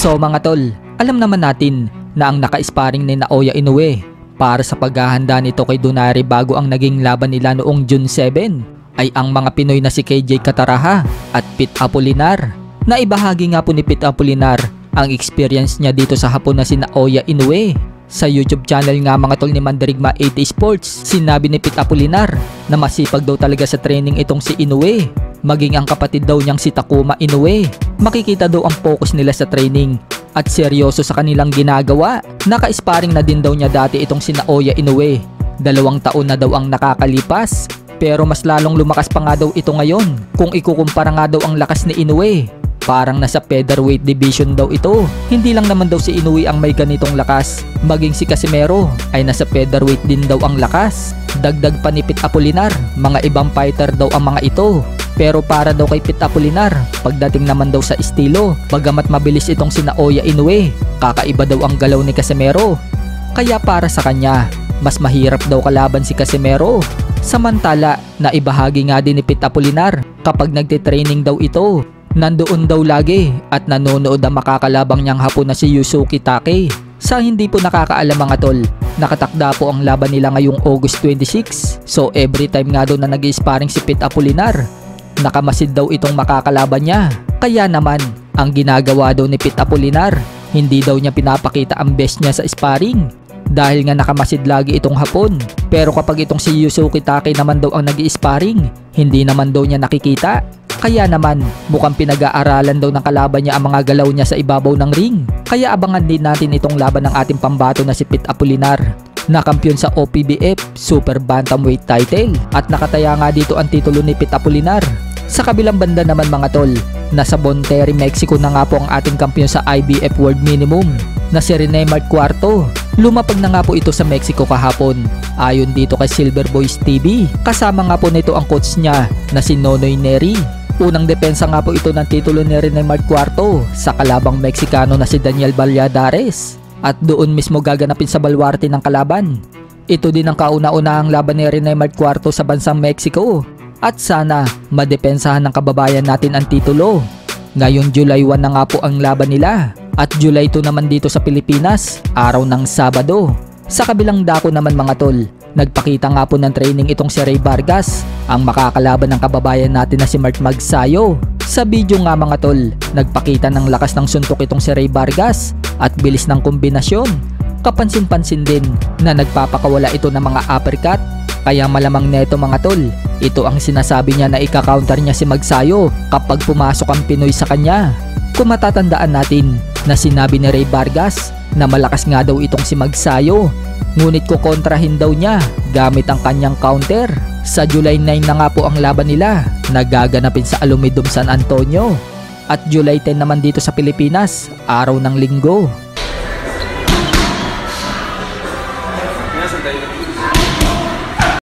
So mga tol, alam naman natin na ang naka-sparring ni Naoya Inoue para sa paghahanda nito kay Donaire bago ang naging laban nila noong June 7 ay ang mga Pinoy na si KJ Kataraha at Pete Apolinar. Naibahagi nga po ni Pete Apolinar ang experience niya dito sa hapon na si Naoya Inoue. Sa YouTube channel nga mga tol ni Mandirigma 80 Sports, sinabi ni Pete Apolinar na masipag daw talaga sa training itong si Inoue. Maging ang kapatid daw niyang si Takuma Inoue. Makikita daw ang focus nila sa training at seryoso sa kanilang ginagawa. Naka-sparring na din daw niya dati itong si Naoya Inoue. 2 taon na daw ang nakakalipas. Pero mas lalong lumakas pa nga daw ito ngayon kung ikukumpara nga daw ang lakas ni Inoue. Parang nasa featherweight division daw ito. Hindi lang naman daw si Inoue ang may ganitong lakas. Maging si Casimero ay nasa featherweight din daw ang lakas. Dagdag pa ni Pete Apolinar, mga ibang fighter daw ang mga ito. Pero para daw kay Pete Apolinar, pagdating naman daw sa estilo, bagamat mabilis itong si Naoya Inoue, kakaiba daw ang galaw ni Casimero. Kaya para sa kanya, mas mahirap daw kalaban si Casimero. Samantala, naibahagi nga din ni Pete Apolinar kapag nagtitraining daw ito, nandoon daw lagi at nanonood ang makakalabang niyang hapon na si Yusuke Take. Sa hindi po nakakaalam mga tol, nakatakda po ang laban nila ngayong August 26. So every time nga daw na nag-sparring si Pete Apolinar, nakamasid daw itong makakalaban niya. Kaya naman, ang ginagawa daw ni Pete Apolinar, hindi daw niya pinapakita ang best niya sa sparring dahil nga nakamasid lagi itong hapon. Pero kapag itong si Yusuke Take naman daw ang nag-sparring, hindi naman daw niya nakikita. Kaya naman, mukhang pinag-aaralan daw ng kalaban niya ang mga galaw niya sa ibabaw ng ring. Kaya abangan din natin itong laban ng ating pambato na si Pete Apolinar, na kampiyon sa OPBF Super Bantamweight title at nakataya nga dito ang titulo ni Pete Apolinar. Sa kabilang banda naman mga tol, nasa Monterrey, Mexico na nga po ang ating kampiyon sa IBF World Minimum na si Rene Mark IV. Lumapag na nga po ito sa Mexico kahapon. Ayon dito kay Silver Boys TV, kasama nga po nito ang coach niya na si Nonoy Neri. Unang depensa nga po ito ng titulo ni Rene Mark IV sa kalabang Meksikano na si Daniel Valladares. At doon mismo gaganapin sa baluarte ng kalaban. Ito din ang kauna-unahang laban ni Rene Mark IV sa bansang Mexico. At sana madepensahan ng kababayan natin ang titulo. Ngayon July 1 na nga po ang laban nila. At July 2 naman dito sa Pilipinas, araw ng Sabado. Sa kabilang dako naman mga tol, nagpakita nga po ng training itong si Ray Vargas, ang makakalaban ng kababayan natin na si Mark Magsayo. Sa video nga mga tol, nagpakita ng lakas ng suntok itong si Ray Vargas at bilis ng kombinasyon. Kapansin-pansin din na nagpapakawala ito ng mga uppercut. Kaya malamang neto mga tol, ito ang sinasabi niya na ika-counter niya si Magsayo kapag pumasok ang Pinoy sa kanya. Kung matatandaan natin na sinabi ni Ray Vargas na malakas nga daw itong si Magsayo, ngunit kukontrahin daw niya gamit ang kanyang counter. Sa July 9 na nga po ang laban nila, nagaganapin sa Alumidum San Antonio. At July 10 naman dito sa Pilipinas, araw ng Linggo.